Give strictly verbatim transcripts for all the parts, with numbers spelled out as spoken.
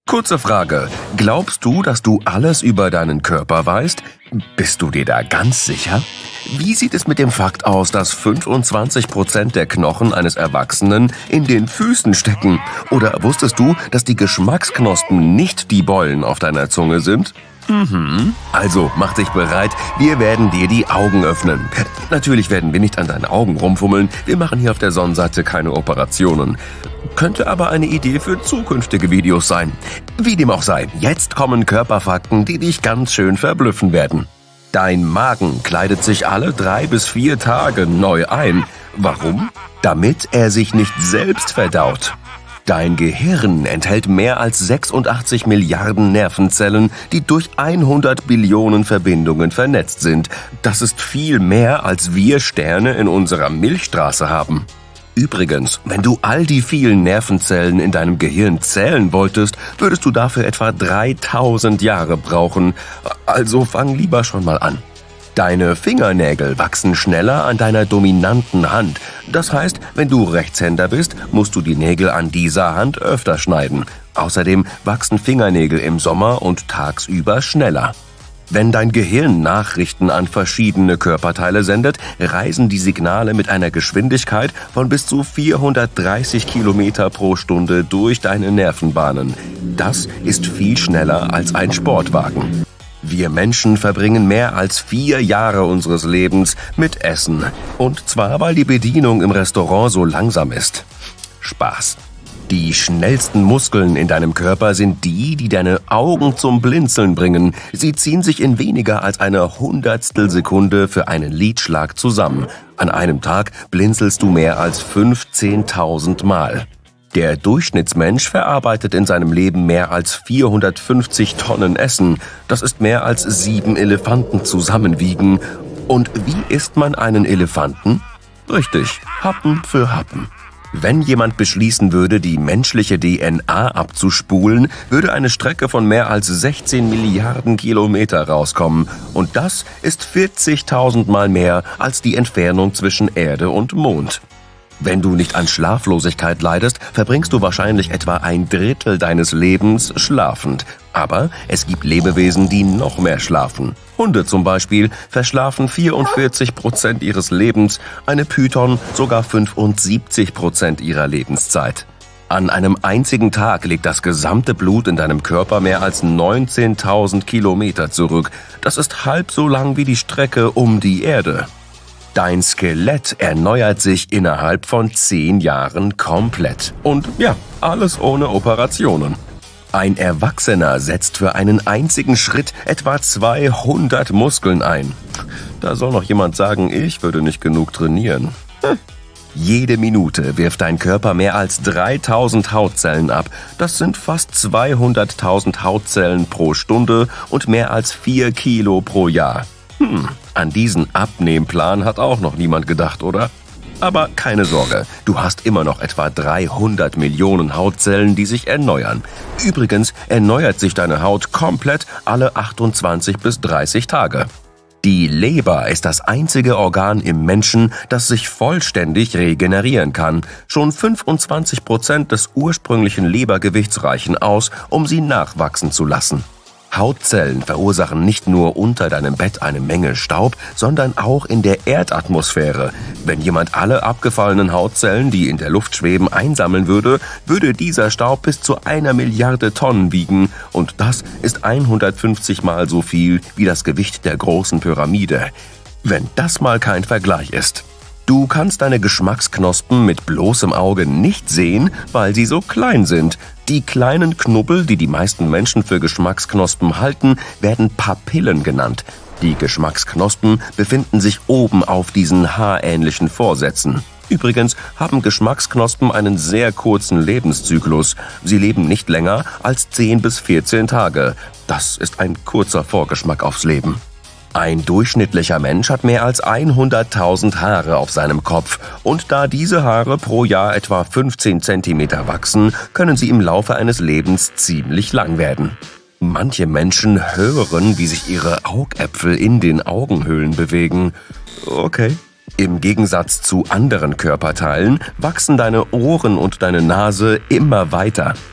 Kurze Frage. Glaubst du, dass du alles über deinen Körper weißt? Bist du dir da ganz sicher? Wie sieht es mit dem Fakt aus, dass fünfundzwanzig Prozent der Knochen eines Erwachsenen in den Füßen stecken? Oder wusstest du, dass die Geschmacksknospen nicht die Beulen auf deiner Zunge sind? Mhm. Also, mach dich bereit, wir werden dir die Augen öffnen. Natürlich werden wir nicht an deinen Augen rumfummeln, wir machen hier auf der Sonnenseite keine Operationen. Könnte aber eine Idee für zukünftige Videos sein. Wie dem auch sei, jetzt kommen Körperfakten, die dich ganz schön verblüffen werden. Dein Magen kleidet sich alle drei bis vier Tage neu ein. Warum? Damit er sich nicht selbst verdaut. Dein Gehirn enthält mehr als sechsundachtzig Milliarden Nervenzellen, die durch hundert Billionen Verbindungen vernetzt sind. Das ist viel mehr, als wir Sterne in unserer Milchstraße haben. Übrigens, wenn du all die vielen Nervenzellen in deinem Gehirn zählen wolltest, würdest du dafür etwa dreitausend Jahre brauchen. Also fang lieber schon mal an. Deine Fingernägel wachsen schneller an deiner dominanten Hand. Das heißt, wenn du Rechtshänder bist, musst du die Nägel an dieser Hand öfter schneiden. Außerdem wachsen Fingernägel im Sommer und tagsüber schneller. Wenn dein Gehirn Nachrichten an verschiedene Körperteile sendet, reisen die Signale mit einer Geschwindigkeit von bis zu vierhundertdreißig Kilometer pro Stunde durch deine Nervenbahnen. Das ist viel schneller als ein Sportwagen. Wir Menschen verbringen mehr als vier Jahre unseres Lebens mit Essen. Und zwar, weil die Bedienung im Restaurant so langsam ist. Spaß. Die schnellsten Muskeln in deinem Körper sind die, die deine Augen zum Blinzeln bringen. Sie ziehen sich in weniger als einer Hundertstel Sekunde für einen Lidschlag zusammen. An einem Tag blinzelst du mehr als fünfzehntausend Mal. Der Durchschnittsmensch verarbeitet in seinem Leben mehr als vierhundertfünfzig Tonnen Essen. Das ist mehr als sieben Elefanten zusammenwiegen. Und wie isst man einen Elefanten? Richtig, Happen für Happen. Wenn jemand beschließen würde, die menschliche D N A abzuspulen, würde eine Strecke von mehr als sechzehn Milliarden Kilometer rauskommen. Und das ist vierzigtausend Mal mehr als die Entfernung zwischen Erde und Mond. Wenn du nicht an Schlaflosigkeit leidest, verbringst du wahrscheinlich etwa ein Drittel deines Lebens schlafend. Aber es gibt Lebewesen, die noch mehr schlafen. Hunde zum Beispiel verschlafen vierundvierzig Prozent ihres Lebens, eine Python sogar fünfundsiebzig Prozent ihrer Lebenszeit. An einem einzigen Tag legt das gesamte Blut in deinem Körper mehr als neunzehntausend Kilometer zurück. Das ist halb so lang wie die Strecke um die Erde. Dein Skelett erneuert sich innerhalb von zehn Jahren komplett. Und ja, alles ohne Operationen. Ein Erwachsener setzt für einen einzigen Schritt etwa zweihundert Muskeln ein. Da soll noch jemand sagen, ich würde nicht genug trainieren. Hm. Jede Minute wirft dein Körper mehr als dreitausend Hautzellen ab. Das sind fast zweihunderttausend Hautzellen pro Stunde und mehr als vier Kilo pro Jahr. Hm, an diesen Abnehmplan hat auch noch niemand gedacht, oder? Aber keine Sorge, du hast immer noch etwa dreihundert Millionen Hautzellen, die sich erneuern. Übrigens erneuert sich deine Haut komplett alle achtundzwanzig bis dreißig Tage. Die Leber ist das einzige Organ im Menschen, das sich vollständig regenerieren kann. Schon fünfundzwanzig Prozent des ursprünglichen Lebergewichts reichen aus, um sie nachwachsen zu lassen. Hautzellen verursachen nicht nur unter deinem Bett eine Menge Staub, sondern auch in der Erdatmosphäre. Wenn jemand alle abgefallenen Hautzellen, die in der Luft schweben, einsammeln würde, würde dieser Staub bis zu einer Milliarde Tonnen wiegen. Und das ist hundertfünfzig Mal so viel wie das Gewicht der großen Pyramide. Wenn das mal kein Vergleich ist. Du kannst deine Geschmacksknospen mit bloßem Auge nicht sehen, weil sie so klein sind. Die kleinen Knubbel, die die meisten Menschen für Geschmacksknospen halten, werden Papillen genannt. Die Geschmacksknospen befinden sich oben auf diesen haarähnlichen Vorsätzen. Übrigens haben Geschmacksknospen einen sehr kurzen Lebenszyklus. Sie leben nicht länger als zehn bis vierzehn Tage. Das ist ein kurzer Vorgeschmack aufs Leben. Ein durchschnittlicher Mensch hat mehr als hunderttausend Haare auf seinem Kopf und da diese Haare pro Jahr etwa fünfzehn Zentimeter wachsen, können sie im Laufe eines Lebens ziemlich lang werden. Manche Menschen hören, wie sich ihre Augäpfel in den Augenhöhlen bewegen. Okay. Im Gegensatz zu anderen Körperteilen wachsen deine Ohren und deine Nase immer weiter.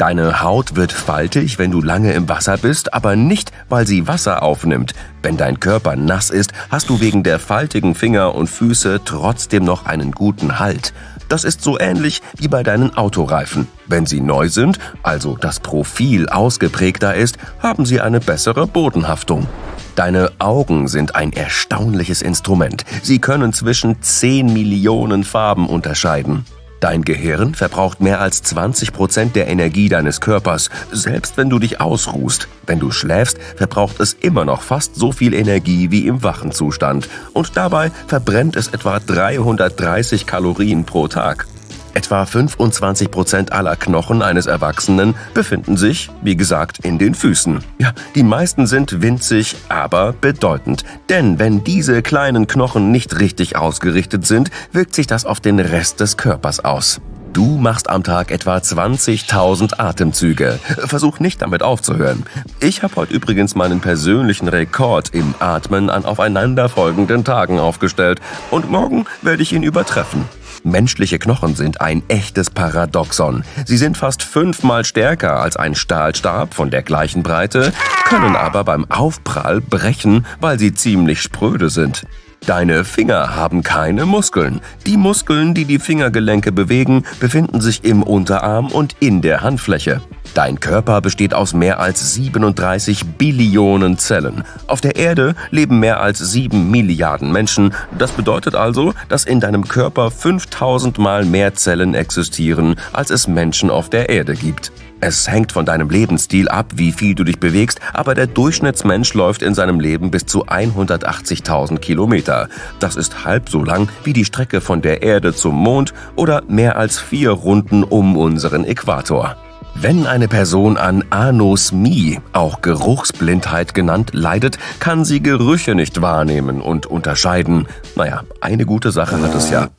Deine Haut wird faltig, wenn du lange im Wasser bist, aber nicht, weil sie Wasser aufnimmt. Wenn dein Körper nass ist, hast du wegen der faltigen Finger und Füße trotzdem noch einen guten Halt. Das ist so ähnlich wie bei deinen Autoreifen. Wenn sie neu sind, also das Profil ausgeprägter ist, haben sie eine bessere Bodenhaftung. Deine Augen sind ein erstaunliches Instrument. Sie können zwischen zehn Millionen Farben unterscheiden. Dein Gehirn verbraucht mehr als zwanzig Prozent der Energie deines Körpers, selbst wenn du dich ausruhst. Wenn du schläfst, verbraucht es immer noch fast so viel Energie wie im wachen Zustand. Und dabei verbrennt es etwa dreihundertdreißig Kalorien pro Tag. Etwa fünfundzwanzig Prozent aller Knochen eines Erwachsenen befinden sich, wie gesagt, in den Füßen. Ja, die meisten sind winzig, aber bedeutend. Denn wenn diese kleinen Knochen nicht richtig ausgerichtet sind, wirkt sich das auf den Rest des Körpers aus. Du machst am Tag etwa zwanzigtausend Atemzüge. Versuch nicht damit aufzuhören. Ich habe heute übrigens meinen persönlichen Rekord im Atmen an aufeinanderfolgenden Tagen aufgestellt. Und morgen werde ich ihn übertreffen. Menschliche Knochen sind ein echtes Paradoxon. Sie sind fast fünfmal stärker als ein Stahlstab von der gleichen Breite, können aber beim Aufprall brechen, weil sie ziemlich spröde sind. Deine Finger haben keine Muskeln. Die Muskeln, die die Fingergelenke bewegen, befinden sich im Unterarm und in der Handfläche. Dein Körper besteht aus mehr als siebenunddreißig Billionen Zellen. Auf der Erde leben mehr als sieben Milliarden Menschen. Das bedeutet also, dass in deinem Körper fünftausend Mal mehr Zellen existieren, als es Menschen auf der Erde gibt. Es hängt von deinem Lebensstil ab, wie viel du dich bewegst, aber der Durchschnittsmensch läuft in seinem Leben bis zu hundertachtzigtausend Kilometer. Das ist halb so lang wie die Strecke von der Erde zum Mond oder mehr als vier Runden um unseren Äquator. Wenn eine Person an Anosmie, auch Geruchsblindheit genannt, leidet, kann sie Gerüche nicht wahrnehmen und unterscheiden. Naja, eine gute Sache hat es ja.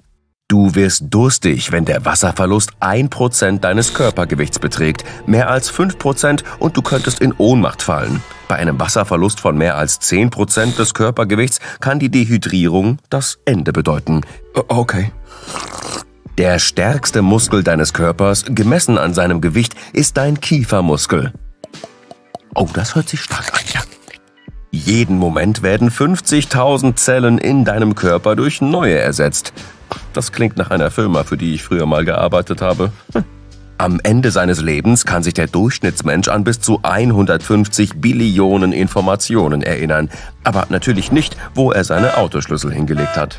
Du wirst durstig, wenn der Wasserverlust ein Prozent deines Körpergewichts beträgt, mehr als fünf Prozent und du könntest in Ohnmacht fallen. Bei einem Wasserverlust von mehr als zehn Prozent des Körpergewichts kann die Dehydrierung das Ende bedeuten. Okay. Der stärkste Muskel deines Körpers, gemessen an seinem Gewicht, ist dein Kiefermuskel. Oh, das hört sich stark an, ja. Jeden Moment werden fünfzigtausend Zellen in deinem Körper durch neue ersetzt. Das klingt nach einer Firma, für die ich früher mal gearbeitet habe. Am Ende seines Lebens kann sich der Durchschnittsmensch an bis zu hundertfünfzig Billionen Informationen erinnern. Aber natürlich nicht, wo er seine Autoschlüssel hingelegt hat.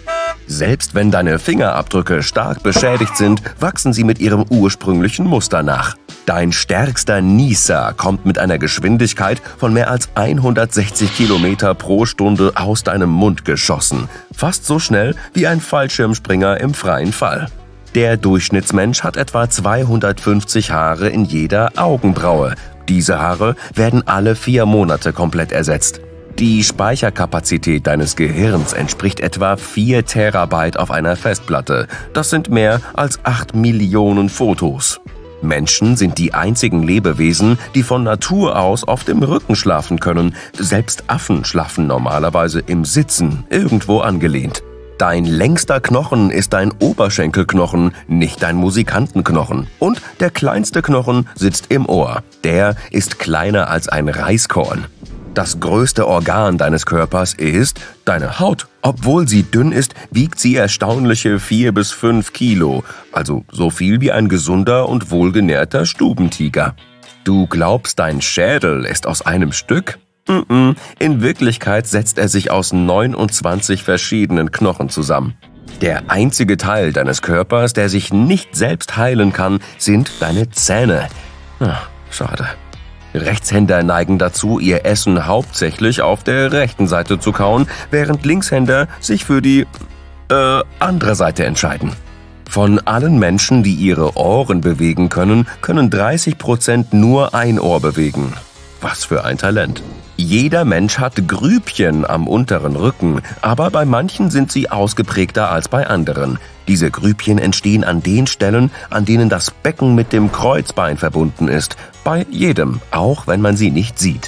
Selbst wenn deine Fingerabdrücke stark beschädigt sind, wachsen sie mit ihrem ursprünglichen Muster nach. Dein stärkster Nieser kommt mit einer Geschwindigkeit von mehr als hundertsechzig Kilometer pro Stunde aus deinem Mund geschossen. Fast so schnell wie ein Fallschirmspringer im freien Fall. Der Durchschnittsmensch hat etwa zweihundertfünfzig Haare in jeder Augenbraue. Diese Haare werden alle vier Monate komplett ersetzt. Die Speicherkapazität deines Gehirns entspricht etwa vier Terabyte auf einer Festplatte. Das sind mehr als acht Millionen Fotos. Menschen sind die einzigen Lebewesen, die von Natur aus auf dem Rücken schlafen können. Selbst Affen schlafen normalerweise im Sitzen, irgendwo angelehnt. Dein längster Knochen ist dein Oberschenkelknochen, nicht dein Musikantenknochen. Und der kleinste Knochen sitzt im Ohr. Der ist kleiner als ein Reiskorn. Das größte Organ deines Körpers ist deine Haut. Obwohl sie dünn ist, wiegt sie erstaunliche vier bis fünf Kilo, also so viel wie ein gesunder und wohlgenährter Stubentiger. Du glaubst, dein Schädel ist aus einem Stück? Mm-mm. In Wirklichkeit setzt er sich aus neunundzwanzig verschiedenen Knochen zusammen. Der einzige Teil deines Körpers, der sich nicht selbst heilen kann, sind deine Zähne. Ach, schade. Rechtshänder neigen dazu, ihr Essen hauptsächlich auf der rechten Seite zu kauen, während Linkshänder sich für die, äh, andere Seite entscheiden. Von allen Menschen, die ihre Ohren bewegen können, können dreißig Prozent nur ein Ohr bewegen. Was für ein Talent. Jeder Mensch hat Grübchen am unteren Rücken, aber bei manchen sind sie ausgeprägter als bei anderen. Diese Grübchen entstehen an den Stellen, an denen das Becken mit dem Kreuzbein verbunden ist. Bei jedem, auch wenn man sie nicht sieht.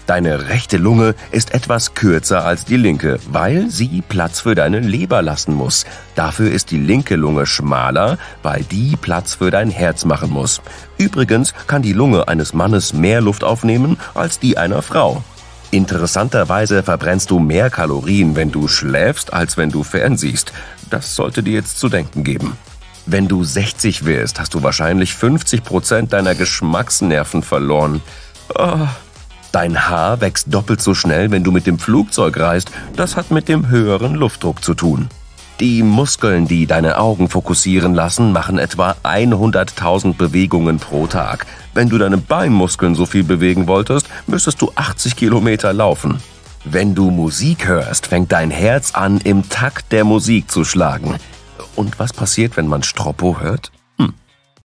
Deine rechte Lunge ist etwas kürzer als die linke, weil sie Platz für deine Leber lassen muss. Dafür ist die linke Lunge schmaler, weil die Platz für dein Herz machen muss. Übrigens kann die Lunge eines Mannes mehr Luft aufnehmen als die einer Frau. Interessanterweise verbrennst du mehr Kalorien, wenn du schläfst, als wenn du fernsiehst. Das sollte dir jetzt zu denken geben. Wenn du sechzig wirst, hast du wahrscheinlich fünfzig Prozent deiner Geschmacksnerven verloren. Oh. Dein Haar wächst doppelt so schnell, wenn du mit dem Flugzeug reist. Das hat mit dem höheren Luftdruck zu tun. Die Muskeln, die deine Augen fokussieren lassen, machen etwa hunderttausend Bewegungen pro Tag. Wenn du deine Beinmuskeln so viel bewegen wolltest, müsstest du achtzig Kilometer laufen. Wenn du Musik hörst, fängt dein Herz an, im Takt der Musik zu schlagen. Und was passiert, wenn man Stroppo hört?